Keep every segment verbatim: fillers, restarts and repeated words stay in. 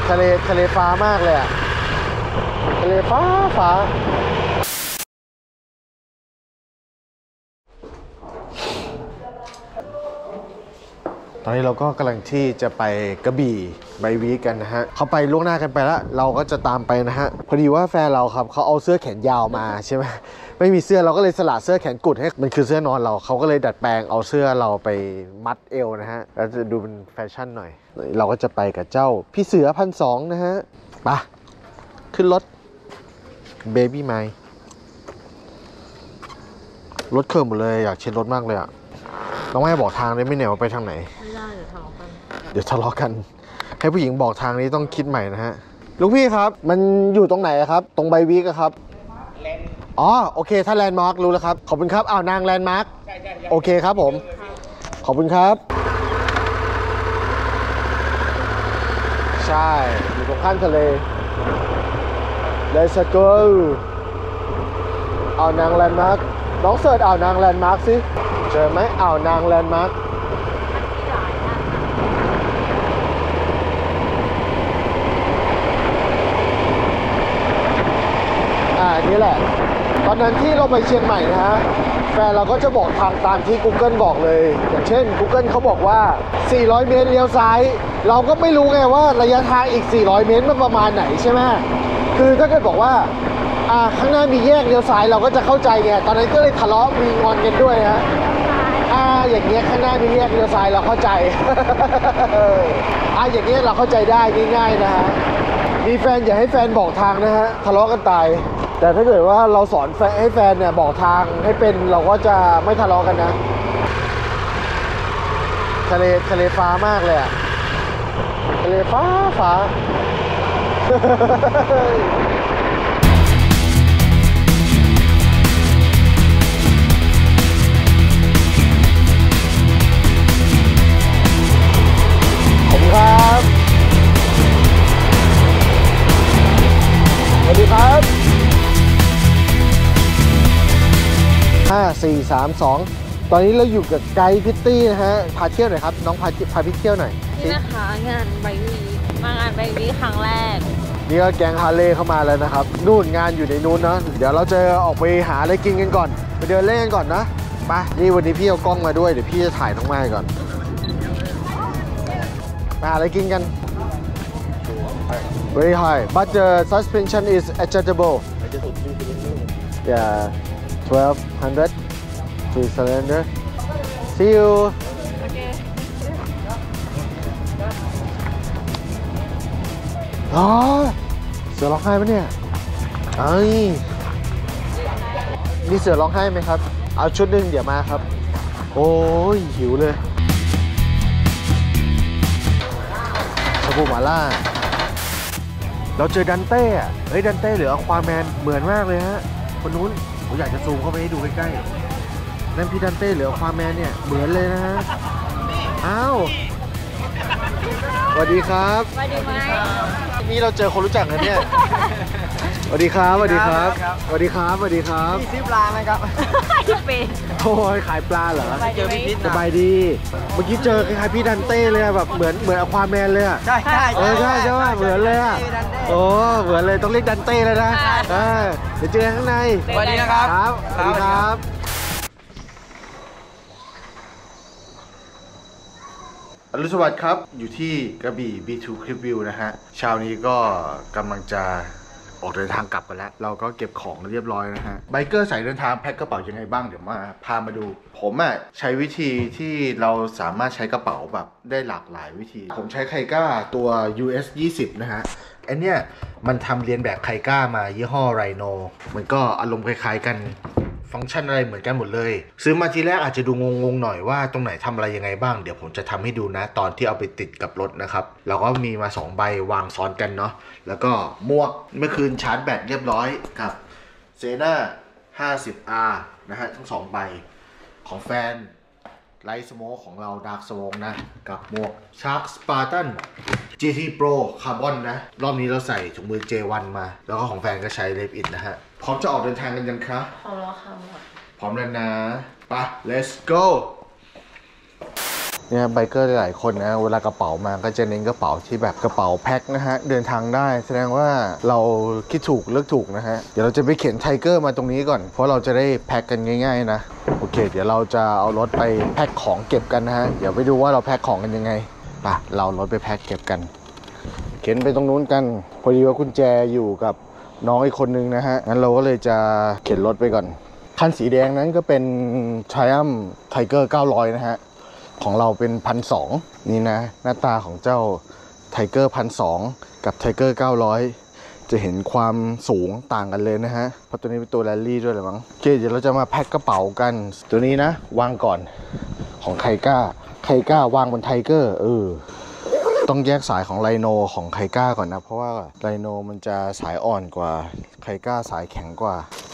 ทะเลทะเลฟ้ามากเลยอะทะเลฟ้าฟ้าตอนนี้เราก็กำลังที่จะไปกระบี่ไบวีกันนะฮะเขาไปล่วงหน้ากันไปแล้วเราก็จะตามไปนะฮะพอดีว่าแฟนเราครับเขาเอาเสื้อแขนยาวมาใช่ไหมไม่มีเสื้อเราก็เลยสละเสื้อแขนกุดให้มันคือเสื้อนอนเราเขาก็เลยดัดแปลงเอาเสื้อเราไปมัดเอวนะฮะแล้วจะดูเป็นแฟชั่นหน่อยเราก็จะไปกับเจ้าพี่เสือพันสองนะฮะไปขึ้นรถเบบี้ไมล์รถเครื่องหมดเลยอยากเช็ดรถมากเลยอ่ะน้องแม่บอกทางได้ไม่เนี่ยว่าไปทางไหนไม่ได้เดี๋ยวทะเลาะกันเดี๋ยวทะเลาะกันให้ผู้หญิงบอกทางนี้ต้องคิดใหม่นะฮะลูกพี่ครับมันอยู่ตรงไหนครับตรงไบวีกครับอ๋อโอเคถ้าแลนด์มาร์ครู้แล้วครับขอบคุณครับอ้าวนางแลนด์มาร์คโอเคครับผมขอบคุณครับใช่อยู่ตรงข้ามทะเล Let's go อ้าวนางแลนด์มาร์คน้องเสิร์ชอ้าวนางแลนด์มาร์คสิเจอไหมอ้าวนางแลนด์มาร์คอ่านี่แหละตอนนั้นที่เราไปเชียงใหม่นะฮะแฟนเราก็จะบอกทางตามที่ Google บอกเลยอย่างเช่น Google เขาบอกว่าสี่ร้อยเมตรเลี้ยวซ้ายเราก็ไม่รู้ไงว่าระยะทางอีกสี่ร้อยเมตรมันประมาณไหนใช่ไหมคือถ้าเกิดบอกว่าอ่าข้างหน้ามีแยกเลี้ยวซ้ายเราก็จะเข้าใจไงตอนนั้นก็เลยทะเลาะมีงอนกันด้วยฮะอ่าอย่างเงี้ยข้างหน้ามีแยกเลี้ยวซ้ายเราเข้าใจอ่าอย่างเงี้ยเราเข้าใจได้ง่ายๆนะฮะมีแฟนอย่าให้แฟนบอกทางนะฮะทะเลาะกันตายแต่ถ้าเกิดว่าเราสอนแฟนให้แฟนเนี่ยบอกทางให้เป็นเราก็จะไม่ทะเลาะกันนะทะเลทะเลฟ้ามากเลยอะทะเลฟ้าฟ้าครับสวัสดีครับห้า สี่ สาม สองตอนนี้เราอยู่กับไกด์พิตตี้นะฮะพาเที่ยวหน่อยครับน้องพาพาพี่เที่ยวหน่อยนี่นะคะงานไบวีมางานไบวีครั้งแรกนี่ก็แก๊งฮาร์เลย์เข้ามาแล้วนะครับนู่นงานอยู่ในนู้นนะเดี๋ยวเราจะออกไปหาอะไรกินกันก่อนไปเดินเล่นกันก่อนนะไปนี่วันนี้พี่เอากล้องมาด้วยเดี๋ยวพี่จะถ่ายน้องไม้ก่อนไปหาอะไรกินกัน very high but the suspension is adjustable yeah twelve hundred three cylinder see you อ๋อเสือร้องไห้ปะเนี่ยไอ้มีเสือร้องไห้ไหมครับเอาชุดหนึ่งเดี๋ยวมาครับโอ้ยหิวเลยชาบูมาล่าเราเจอดันเต้อะเฮ้ยดันเต้หรืออควาแมนเหมือนมากเลยฮะคนนู้นผมอยากจะซูมเข้าไปให้ดูใกล้ๆนั่นพี่ดันเต้หรืออควาแมนเนี่ยเหมือนเลยนะฮะอ้าวสวัสดีครับสวัสดีไหมนี่เราเจอคนรู้จักกันเนี่ยสวัสดีครับสวัสดีครับสวัสดีครับสวัสดีครับมีซื้อปลาไหมครับเป็นโอ้ยขายปลาเหรอเจอพี่พิษสบายดีเมื่อกี้เจอคล้ายๆพี่ดันเต้เลยแบบเหมือนเหมือนอควาแมนเลยอ่ะใช่ใช่เออใช่ใช่ว่าเหมือนเลยอ่ะโอ้เหมือนเลยต้องเรียกดันเต้เลยนะเดี๋ยวเจอข้างในสวัสดีนะครับครับสวัสดีครับอรุณสวัสดิ์ครับอยู่ที่กระบี่ บี ทู คลิปวิวนะฮะเช้านี้ก็กำลังจะออกเดินทางกลับกันแล้วเราก็เก็บของเรียบร้อยนะฮะไบเกอร์สายเดินทางแพ็คกระเป๋ายังไงบ้างเดี๋ยวมาพามาดูผมอ่ะใช้วิธีที่เราสามารถใช้กระเป๋าแบบได้หลากหลายวิธีผมใช้ไคก้าตัว ยู เอส ยี่สิบนะฮะไอเนี้ยมันทำเรียนแบบไคก้ามายี่ห้อไรโนมันก็อารมณ์คล้ายๆกันฟังก์ชันอะไรเหมือนกันหมดเลยซื้อมาทีแรกอาจจะดูงงๆหน่อยว่าตรงไหนทำอะไรยังไงบ้างเดี๋ยวผมจะทำให้ดูนะตอนที่เอาไปติดกับรถนะครับเราก็มีมาสองใบวางซ้อนกันเนาะแล้วก็หมวกเมื่อคืนชาร์จแบตเรียบร้อยกับเซน่า ห้าสิบ อาร์ นะฮะทั้งสองใบของแฟนไลท์สโมกของเราดาร์กสโมกนะกับหมวก Shark Spartan จี ที Pro Carbon นะรอบนี้เราใส่ถุงมือ เจ วัน มาแล้วก็ของแฟนก็ใช้ Live It นะฮะพร้อมจะออกเดินทางกันยังครับพร้อมแล้วค่ะพร้อมแล้วนะไป let's go นเนี่ยไบเกอร์หลายคนนะเวลากระเป๋ามาก็จะเน้นกระเป๋าที่แบบกระเป๋าแพ็คนะฮะเดินทางได้แสดงว่าเราคิดถูกเลือกถูกนะฮะเดี๋ยวเราจะไปเข็นไทเกอร์มาตรงนี้ก่อนเพราะเราจะได้แพ็คกันง่ายๆนะโอเคเดี๋ยวเราจะเอารถไปแพ็คของเก็บกันนะฮะเดี๋ยวไปดูว่าเราแพ็คของกันยังไงป่ะเรารถไปแพ็คเก็บกันเข็นไปตรงนู้นกันพอดีว่ากุญแจอยู่กับน้องอีกคนนึงนะฮะงั้นเราก็เลยจะเข็นรถไปก่อนคันสีแดงนั้นก็เป็น Triumph Tiger เก้าร้อยนะฮะของเราเป็น หนึ่งพันสองร้อย นี่นะหน้าตาของเจ้า Tiger หนึ่งพันสองร้อย กับ Tiger เก้าร้อยจะเห็นความสูงต่างกันเลยนะฮะเพราะตัวนี้เป็นตัวแรลลี่ด้วยเลยมั้งโอเคเดี๋ยวเราจะมาแพ็คกระเป๋ากันตัวนี้นะวางก่อนของไคก้าไคก้าวางบนไทเกอร์เออต้องแยกสายของไลโนของไคก้าก่อนนะเพราะว่าไลโนมันจะสายอ่อนกว่าไคก้าสายแข็งกว่า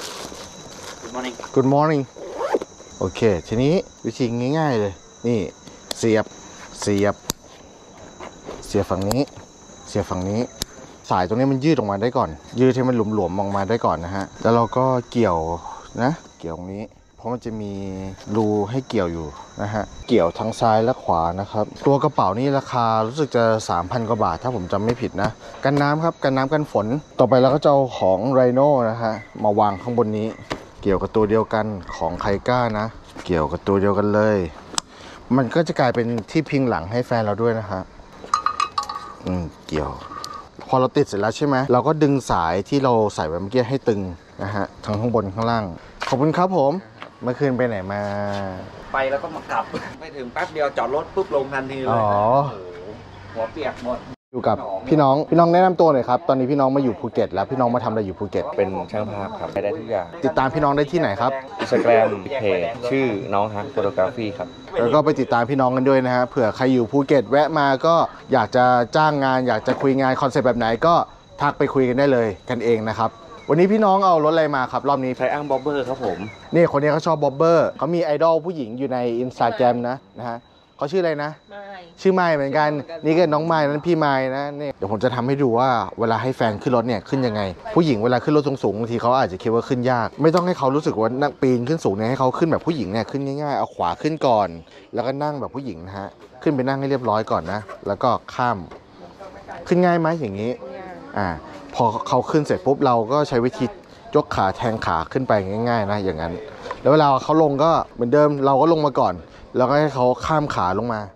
Good morning Good morning โอเคทีนี้วิธีง่ายๆเลยนี่เสียบเสียบเสียบฝั่งนี้เสียบฝั่งนี้สายตรงนี้มันยืดออกมาได้ก่อนยืดให้มันหลวมๆออกมาได้ก่อนนะฮะแล้วเราก็เกี่ยวนะเกี่ยวตรงนี้เพราะมันจะมีรูให้เกี่ยวอยู่นะฮะเกี่ยวทั้งซ้ายและขวานะครับตัวกระเป๋านี่ราคารู้สึกจะ สามพัน กว่าบาทถ้าผมจำไม่ผิดนะกันน้ำครับกันน้ำกันฝนต่อไปเราก็จะเอาของไรโน่นะฮะมาวางข้างบนนี้เกี่ยวกับตัวเดียวกันของไคก้านะเกี่ยวกับตัวเดียวกันเลยมันก็จะกลายเป็นที่พิงหลังให้แฟนเราด้วยนะฮะอืมเกี่ยวพอเราติดเสร็จแล้วใช่ไหมเราก็ดึงสายที่เราใส่ไว้เมื่อกี้ให้ตึงนะฮะทั้งข้างบนข้างล่างขอบคุณครับผมเมื่อคืนไปไหนมาไปแล้วก็มากลับไม่ถึงแป๊บเดียวจอดรถปุ๊บลงทันทีเลยอ๋อหัวเปียกหมดอยู่กับพี่น้องพี่น้องแนะนำตัวหน่อยครับตอนนี้พี่น้องมาอยู่ภูเก็ตแล้วพี่น้องมาทำอะไรอยู่ภูเก็ตเป็นช่างภาพครับได้ทุกอย่างติดตามพี่น้องได้ที่ไหนครับอินสตาแกรมเพจชื่อน้องฮักโฟโตกราฟีครับแล้วก็ไปติดตามพี่น้องกันด้วยนะฮะเผื่อใครอยู่ภูเก็ตแวะมาก็อยากจะจ้างงานอยากจะคุยงานคอนเซ็ปต์แบบไหนก็ทักไปคุยกันได้เลยกันเองนะครับวันนี้พี่น้องเอารถอะไรมาครับรอบนี้ไทอังบ็อบเบอร์ครับผมนี่คนนี้เขาชอบบ็อบเบอร์เขามีไอดอลผู้หญิงอยู่ในอินสตาแกรมนะนะฮะเขาชื่ออะไรนะชื่อไม้เหมือนกันนี่ก็น้องไม้นั้นพี่ไม้นะนี่เดี๋ยวผมจะทำให้ดูว่าเวลาให้แฟนขึ้นรถเนี่ยขึ้นยังไงผู้หญิงเวลาขึ้นรถสูงๆบางทีเขาอาจจะคิดว่าขึ้นยากไม่ต้องให้เขารู้สึกว่านั่งปีนขึ้นสูงเนี่ยให้เขาขึ้นแบบผู้หญิงเนี่ยขึ้นง่ายๆเอาขวาขึ้นก่อนแล้วก็นั่งแบบผู้หญิงนะฮะขึ้นไปนั่งให้เรียบร้อยก่อนนะแล้วก็ข้ามขึ้นง่ายไหมอย่างนี้อ่าพอเขาขึ้นเสร็จปุ๊บเราก็ใช้วิธียกขาแทงขาขึ้นไปง่ายๆนะอย่างนั้นแล้วเวลาเขาลงก็เหมือนเดิมเราก็ลงมาก่อนแล้วก็ให้เขาข้ามขาลงมา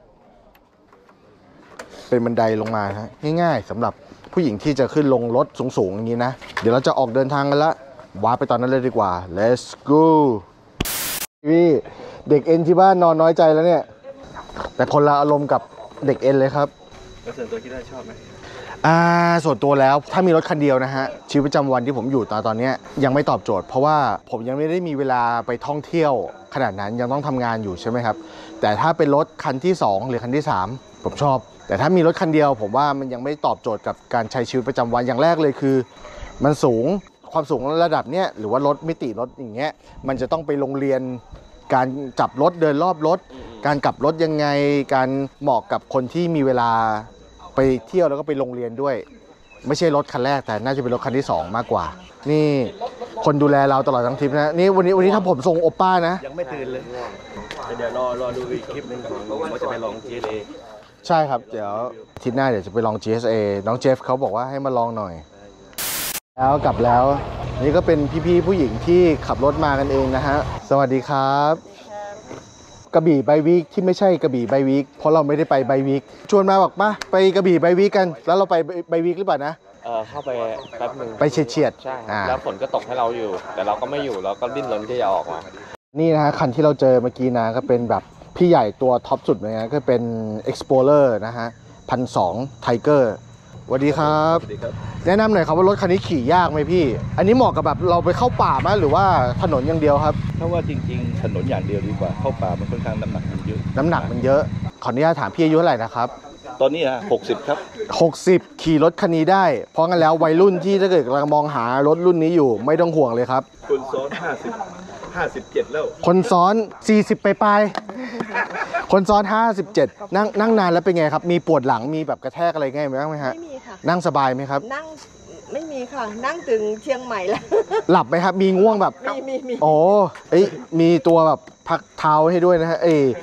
เป็นบันไดลงมาฮะง่ายๆสำหรับผู้หญิงที่จะขึ้นลงรถสูงๆอย่างนี้นะเดี๋ยวเราจะออกเดินทางกันละว้าไปตอนนั้นเลยดีกว่า let's go พี่เด็กเอ็นที่บ้านนอนน้อยใจแล้วเนี่ยแต่คนละอารมณ์กับเด็กเอ็นเลยครับแล้วส่วนตัวคิดว่าชอบไหมอ่าส่วนตัวแล้วถ้ามีรถคันเดียวนะฮะชีวิตประจำวันที่ผมอยู่ตอนตอนนี้ยังไม่ตอบโจทย์เพราะว่าผมยังไม่ได้มีเวลาไปท่องเที่ยวขนาดนั้นยังต้องทำงานอยู่ใช่ไหมครับแต่ถ้าเป็นรถคันที่สองหรือคันที่สามผมชอบแต่ถ้ามีรถคันเดียวผมว่ามันยังไม่ตอบโจทย์กับการใช้ชีวิตประจำวันอย่างแรกเลยคือมันสูงความสูงระดับเนี้ยหรือว่ารถมิติรถอย่างเงี้ยมันจะต้องไปโรงเรียนการจับรถเดินรอบรถการกลับรถยังไงการเหมาะกับคนที่มีเวลาไปเที่ยวแล้วก็ไปโรงเรียนด้วยไม่ใช่รถคันแรกแต่น่าจะเป็นรถคันที่สองมากกว่านี่คนดูแลเราตลอดทั้งทริปนะนี่วันนี้วันนี้ถ้าผมทรงโอป้านะยังไม่ตื่นเลยเดี๋ยวรอรอดูอีกคลิปนึงของว่าจะไปลอง จี เอส เอใช่ครับเดี๋ยวอาทิตย์หน้าเดี๋ยวจะไปลอง จี เอส เอ น้องเจฟเขาบอกว่าให้มาลองหน่อยแล้วกลับแล้วนี่ก็เป็นพี่ๆผู้หญิงที่ขับรถมากันเองนะฮะสวัสดีครับกระบี่ไบวีคที่ไม่ใช่กระบี่ไบวีคเพราะเราไม่ได้ไปไบวีคชวนมาบอกมาไปกระบี่ไบวีคกันแล้วเราไปไบวีคหรือเปล่านะเออเข้าไปแป๊บนึงไปเฉียดๆใช่แล้วฝนก็ตกให้เราอยู่แต่เราก็ไม่อยู่เราก็ดิ้นรนที่จะออกมานี่นะฮะคันที่เราเจอเมื่อกี้นะก็เป็นแบบพี่ใหญ่ตัวท็อปสุดเลยนะก็เป็น Explorer นะฮะพันสองไทเกอร์สวัสดีครับสวัสดีครับแนะนำหน่อยครับว่ารถคันนี้ขี่ยากไหมพี่อันนี้เหมาะกับแบบเราไปเข้าป่าไหมหรือว่าถนนอย่างเดียวครับถ้าว่าจริงๆถนนอย่างเดียวดีกว่าเข้าป่ามันค่อนข้างน้ำหนักมันเยอะน้ำหนักมันเยอะขออนุญาตถามพี่อายุเท่าไหร่นะครับตอนนี้อะหกสิบครับหกสิบขี่รถคันนี้ได้เพราะงั้นแล้ววัยรุ่นที่ถ้าเกิดกำลังมองหารถรุ่นนี้อยู่ไม่ต้องห่วงเลยครับคนซ้อนห้าสิบ ห้าสิบเจ็ดแล้วคนซ้อนสี่สิบไปปลายคนซ้อนห้าสิบเจ็ดนั่งนั่งนานแล้วเป็นไงครับมีปวดหลังมีแบบกระแทกอะไรง่ายไหมไหมฮะไม่มีค่ะนั่งสบายไหมครับนั่งไม่มีค่ะนั่งถึงเชียงใหม่แล้วหลับไหมครับมีง่วงแบบมีมีมีโอ้เอ้ยมีตัวแบบพักเท้าให้ด้วยนะฮะเอ้ย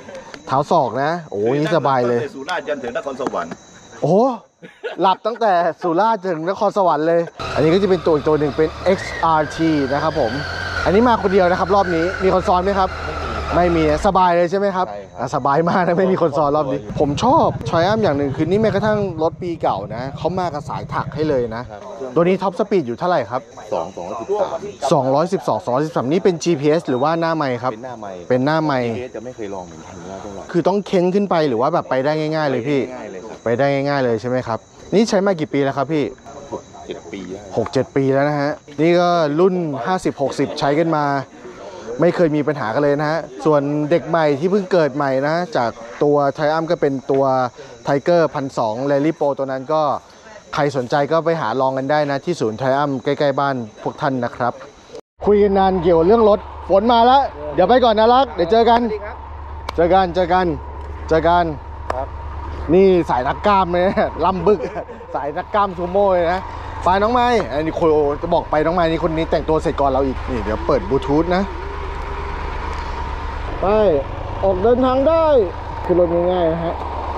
ท้าศอกนะโอ้ยนี่สบายเลยตั้งแต่สุราษฎร์จนถึงนครสวรรค์โอ้โหหลับตั้งแต่สุราษฎร์ถึงนครสวรรค์เลย อันนี้ก็จะเป็นตัวอีกตัวหนึ่งเป็น เอ็กซ์ อาร์ ที นะครับผมอันนี้มาคนเดียวนะครับรอบนี้มีคนซ้อนไหมครับไม่มีสบายเลยใช่ไหมครับสบายมากนะไม่มีคนซ้อนรอบนี้ผมชอบชอยอ้ำอย่างหนึ่งคือนี่แม้กระทั่งรถปีเก่านะเขามากับสายถักให้เลยนะตัวนี้ท็อปสปีดอยู่เท่าไหร่ครับสองสองร้อยสิบสามสองร้อยสิบสอง สองร้อยสิบสามนี่เป็น จี พี เอส หรือว่าหน้าไมค์ครับเป็นหน้าไม้เป็นหน้าไมค์จี พี เอส จะไม่เคยลองเหมือนกันว่าเท่าไหร่คือต้องเค้นขึ้นไปหรือว่าแบบไปได้ง่ายๆเลยพี่ง่ายเลยครับไปได้ง่ายๆเลยใช่ไหมครับนี่ใช้มากี่ปีแล้วครับพี่หกเจ็ดปีได้หกเจ็ด ปีแล้วนะฮะนี่ก็รุ่นห้าสิบ หกสิบใช้กันมาไม่เคยมีปัญหากันเลยนะฮะส่วนเด็กใหม่ที่เพิ่งเกิดใหม่นะจากตัวไทอัมก็เป็นตัวไทเกอร์พันสองแรลลี่โปรตัวนั้นก็ใครสนใจก็ไปหาลองกันได้นะที่ศูนย์ไทอัมใกล้ๆบ้านพวกท่านนะครับคุยกันนานเกี่ยวเรื่องรถฝนมาแล้วเดี๋ยวไปก่อนนะรักเดี๋ยวเจอกันเจอกันเจอกันเจอกันนี่สายนักกล้ามเลยนะล่ำบึกสายนักกล้ามซูโม่เลยนะไปน้องไม้อันนี้คนจะบอกไปน้องไม้นี่คนนี้แต่งตัวเสร็จก่อนเราอีกนี่เดี๋ยวเปิดบลูทูธนะไปออกเดินทางได้คือรถง่ายๆนะฮะ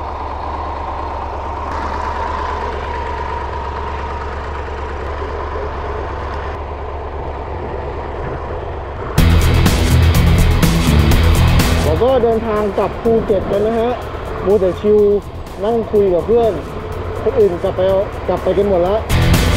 เราก็เดินทางกลับภูเก็ตกันนะฮะมูแต่ชิวนั่งคุยกับเพื่อนคนอื่นกลับไปกลับไปกันหมดแล้ว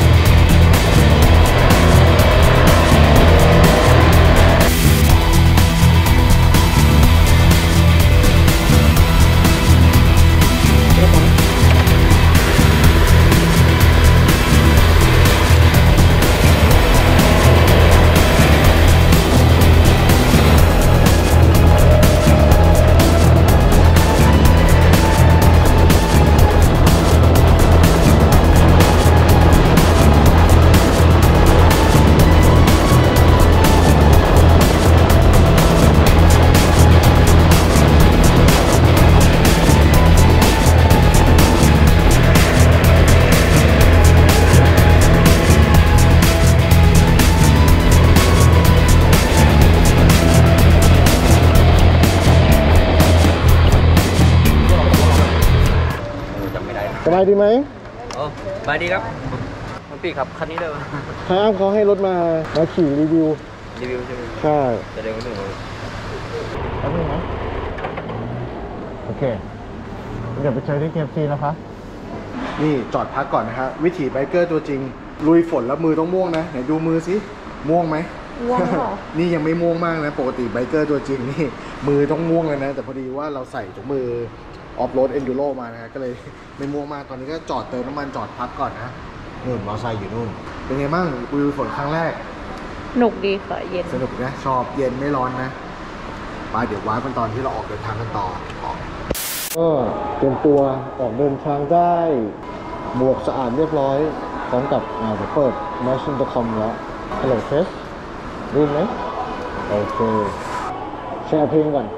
สบายดีไหมโอ้สบายดีครับมันปีครับคันนี้เลยทางเขาให้รถมามาขี่รีวิวรีวิวใช่ไหมใช่จะเร็วหนึ่งเลยแป๊บนึงนะโอเคเดี๋ยวไปเจอที่ เค เอฟ ซี นะคะนี่จอดพักก่อนนะฮะวิถีไบเกอร์ตัวจริงลุยฝนแล้วมือต้องม่วงนะไหนดูมือสิม่วงไหมม่วงเหรอนี่ยังไม่ม่วงมากนะปกติไบเกอร์ตัวจริงนี่มือต้องม่วงเลยนะแต่พอดีว่าเราใส่ถุงมือออฟโรดเอนดูโรมานะฮะก็เลยไม่ม่วงมากตอนนี้ก็จอดเติมน้ำมันจอดพักก่อนนะนู่นมอเตอร์ไซค์อยู่นู่นเป็นไงบ้างลุยฝนครั้งแรกหนุกดีค่ะเย็นสนุกนะชอบเย็นไม่ร้อนนะไปเดี๋ยวว้ากันตอนที่เราออกเดินทางกันต่อก็เตรียมตัวออกเดินทางได้หมวกสะอาดเรียบร้อยพร้อมกับอ่าเดี๋ยวเปิด แมชชีน ดอท คอม แล้ว Hello Test รู้ไหมโอเคแชร์เพลงก่อน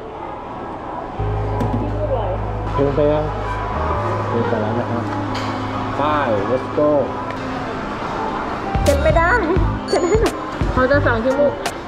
เพลงไปยังเพลงไปแล้วนะครับไป let's go เจ็บไม่ได้จะได้หรอเขาจะสั่งที่มุก